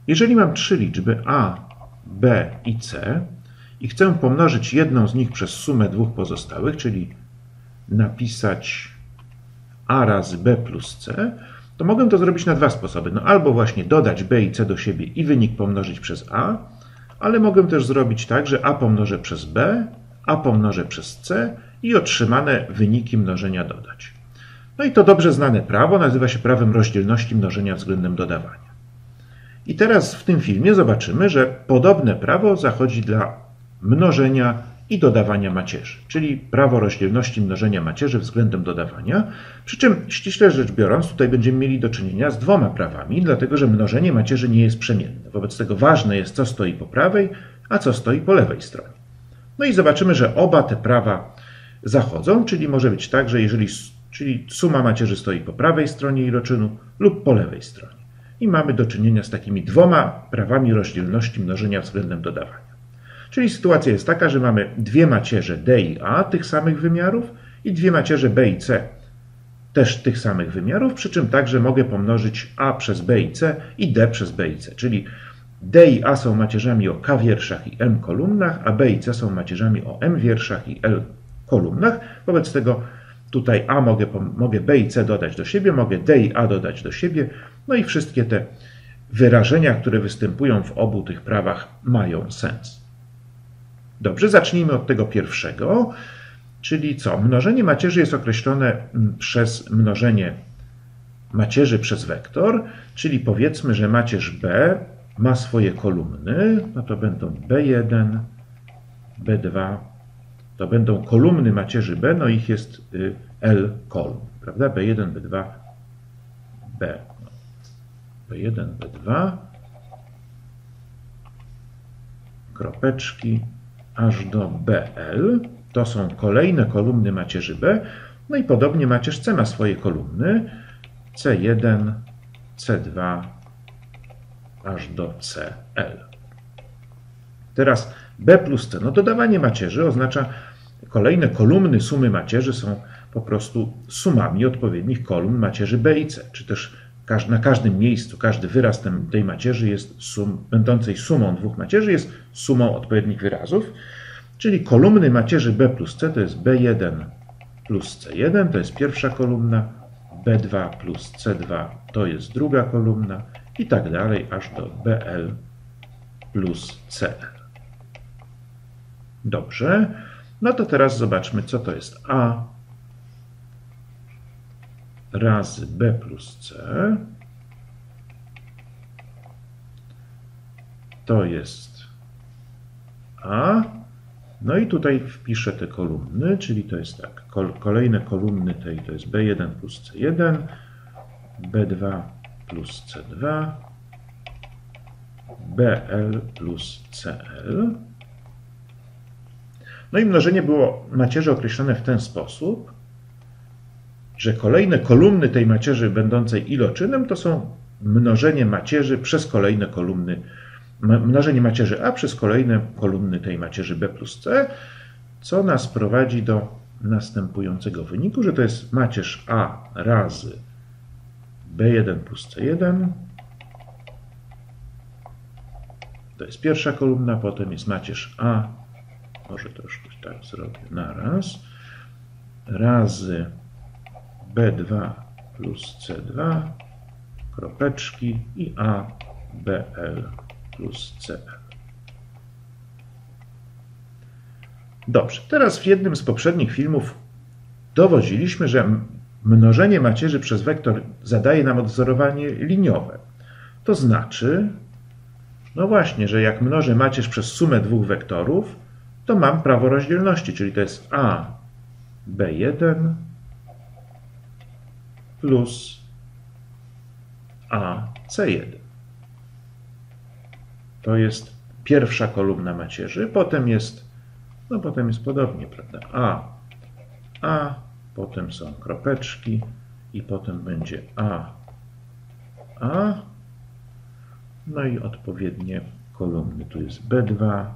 Jeżeli mam trzy liczby a, b i c i chcę pomnożyć jedną z nich przez sumę dwóch pozostałych, czyli napisać a razy b plus c, to mogę to zrobić na dwa sposoby. No albo właśnie dodać b i c do siebie i wynik pomnożyć przez a, ale mogę też zrobić tak, że a pomnożę przez b, a pomnożę przez c i otrzymane wyniki mnożenia dodać. No i to dobrze znane prawo nazywa się prawem rozdzielności mnożenia względem dodawania. I teraz w tym filmie zobaczymy, że podobne prawo zachodzi dla mnożenia i dodawania macierzy, czyli prawo rozdzielności mnożenia macierzy względem dodawania, przy czym ściśle rzecz biorąc tutaj będziemy mieli do czynienia z dwoma prawami, dlatego że mnożenie macierzy nie jest przemienne. Wobec tego ważne jest, co stoi po prawej, a co stoi po lewej stronie. No i zobaczymy, że oba te prawa zachodzą, czyli może być tak, że czyli suma macierzy stoi po prawej stronie iloczynu lub po lewej stronie. I mamy do czynienia z takimi dwoma prawami rozdzielności mnożenia względem dodawania. Czyli sytuacja jest taka, że mamy dwie macierze d i a tych samych wymiarów i dwie macierze b i c też tych samych wymiarów, przy czym także mogę pomnożyć a przez b i c i d przez b i c, czyli d i a są macierzami o k wierszach i m kolumnach, a b i c są macierzami o m wierszach i l kolumnach. Wobec tego tutaj a mogę b i c dodać do siebie, mogę d i a dodać do siebie, no i wszystkie te wyrażenia, które występują w obu tych prawach, mają sens. Dobrze, zacznijmy od tego pierwszego, czyli co? Mnożenie macierzy jest określone przez mnożenie macierzy przez wektor, czyli powiedzmy, że macierz b ma swoje kolumny, no to będą b1, b2, to będą kolumny macierzy b, no ich jest l kolumn, prawda? b1, b2, b. b1, b2, kropeczki, aż do bl. To są kolejne kolumny macierzy b. No i podobnie macierz c ma swoje kolumny c1, c2, aż do cl. Teraz b plus c. No dodawanie macierzy oznacza kolejne kolumny sumy macierzy są po prostu sumami odpowiednich kolumn macierzy b i c. Czy też na każdym miejscu, każdy wyraz tej macierzy jest będącej sumą dwóch macierzy jest sumą odpowiednich wyrazów. Czyli kolumny macierzy b plus c to jest b1 plus c1, to jest pierwsza kolumna, b2 plus c2 to jest druga kolumna i tak dalej aż do bl plus cl. Dobrze, no to teraz zobaczmy, co to jest a razy b plus c. To jest a. No i tutaj wpiszę te kolumny, czyli to jest tak, kolejne kolumny tej to jest b1 plus c1, b2 plus c2, bl plus cl. No i mnożenie było macierzy określone w ten sposób, że kolejne kolumny tej macierzy będącej iloczynem to są mnożenie macierzy przez kolejne kolumny, mnożenie macierzy a przez kolejne kolumny tej macierzy b plus c, co nas prowadzi do następującego wyniku, że to jest macierz a razy b1 plus c1, to jest pierwsza kolumna, potem jest macierz a, może troszkę tak zrobię naraz, razy b2 plus c2, kropeczki i a bl plus cl. Dobrze, teraz w jednym z poprzednich filmów dowodziliśmy, że mnożenie macierzy przez wektor zadaje nam odwzorowanie liniowe. To znaczy, no właśnie, że jak mnożę macierz przez sumę dwóch wektorów, to mam prawo rozdzielności, czyli to jest a b1 plus a c1. To jest pierwsza kolumna macierzy, potem jest podobnie, prawda? A, potem są kropeczki i potem będzie a, no i odpowiednie kolumny. Tu jest b2,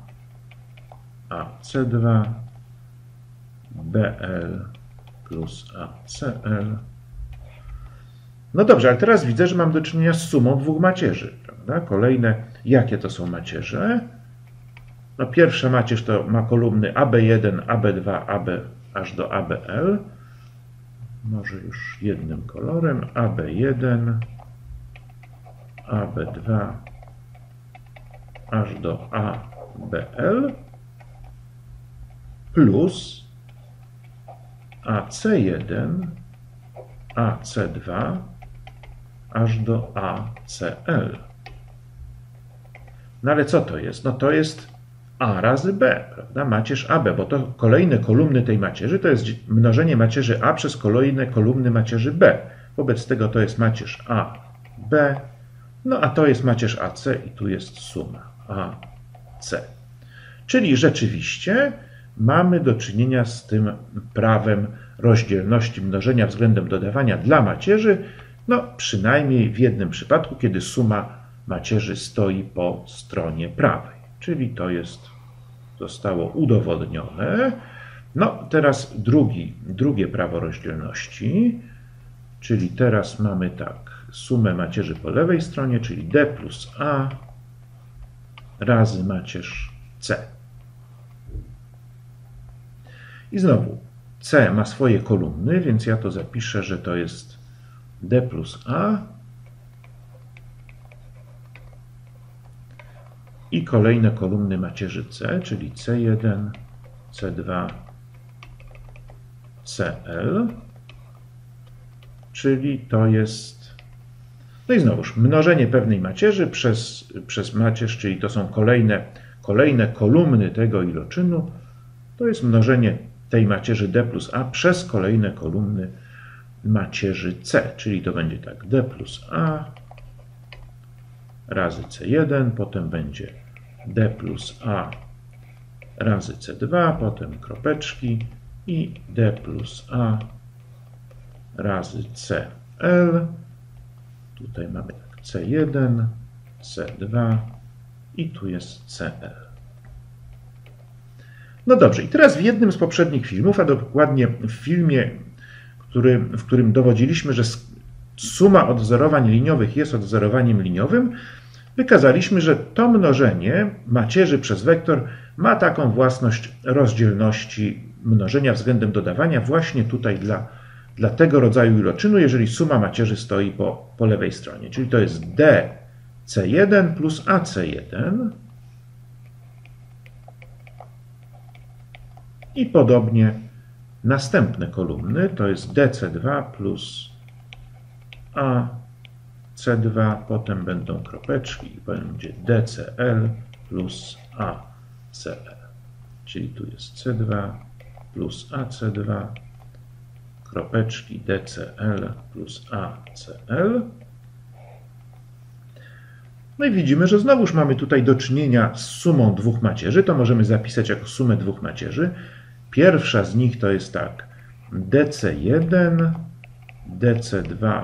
ac2, bl plus acl. No dobrze, ale teraz widzę, że mam do czynienia z sumą dwóch macierzy, prawda? prawda? Kolejne, jakie to są macierze? No pierwsza macierz to ma kolumny AB1, AB2, AB aż do ABL. Może już jednym kolorem. AB1, AB2 aż do ABL plus AC1, AC2 aż do ACL. No ale co to jest? No to jest A razy B, prawda? Macierz AB, bo to kolejne kolumny tej macierzy to jest mnożenie macierzy A przez kolejne kolumny macierzy B. Wobec tego to jest macierz A, B, no a to jest macierz AC i tu jest suma AC. Czyli rzeczywiście mamy do czynienia z tym prawem rozdzielności mnożenia względem dodawania dla macierzy, no przynajmniej w jednym przypadku, kiedy suma macierzy stoi po stronie prawej. Czyli to zostało udowodnione. No teraz drugie prawo rozdzielności, czyli teraz mamy tak, sumę macierzy po lewej stronie, czyli D plus A razy macierz C. I znowu C ma swoje kolumny, więc ja to zapiszę, że to jest D plus A i kolejne kolumny macierzy C, czyli C1, C2, CL, czyli to jest, no i znowuż mnożenie pewnej macierzy przez macierz, czyli to są kolejne kolumny tego iloczynu, to jest mnożenie tej macierzy D plus A przez kolejne kolumny macierzy C, czyli to będzie tak D plus A razy C1, potem będzie D plus A razy C2, potem kropeczki i D plus A razy CL. Tutaj mamy tak C1, C2 i tu jest CL. No dobrze, i teraz w jednym z poprzednich filmów, a dokładnie w filmie, w którym dowodziliśmy, że suma odwzorowań liniowych jest odwzorowaniem liniowym, wykazaliśmy, że to mnożenie macierzy przez wektor ma taką własność rozdzielności mnożenia względem dodawania właśnie tutaj dla tego rodzaju iloczynu, jeżeli suma macierzy stoi po lewej stronie. Czyli to jest DC1 plus AC1 i podobnie następne kolumny to jest DC2 plus AC2, potem będą kropeczki i będzie DCL plus ACL. Czyli tu jest C2 plus AC2, kropeczki DCL plus ACL. No i widzimy, że znowuż mamy tutaj do czynienia z sumą dwóch macierzy. To możemy zapisać jako sumę dwóch macierzy. Pierwsza z nich to jest tak DC1, DC2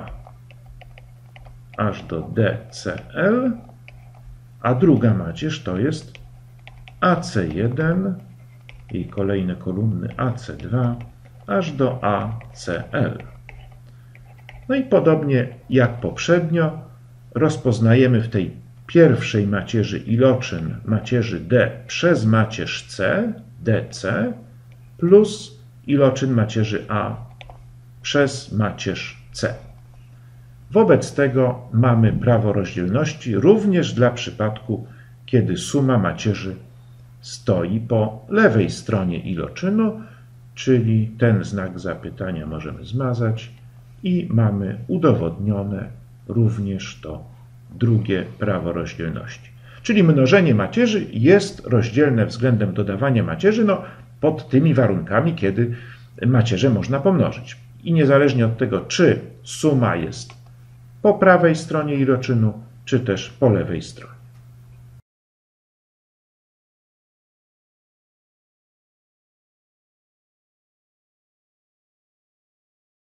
aż do DCL, a druga macierz to jest AC1 i kolejne kolumny AC2 aż do ACL. No i podobnie jak poprzednio rozpoznajemy w tej pierwszej macierzy iloczyn macierzy D przez macierz C, DC, plus iloczyn macierzy A przez macierz C. Wobec tego mamy prawo rozdzielności również dla przypadku, kiedy suma macierzy stoi po lewej stronie iloczynu, czyli ten znak zapytania możemy zmazać i mamy udowodnione również to drugie prawo rozdzielności. Czyli mnożenie macierzy jest rozdzielne względem dodawania macierzy, no pod tymi warunkami, kiedy macierze można pomnożyć. I niezależnie od tego, czy suma jest po prawej stronie iloczynu, czy też po lewej stronie.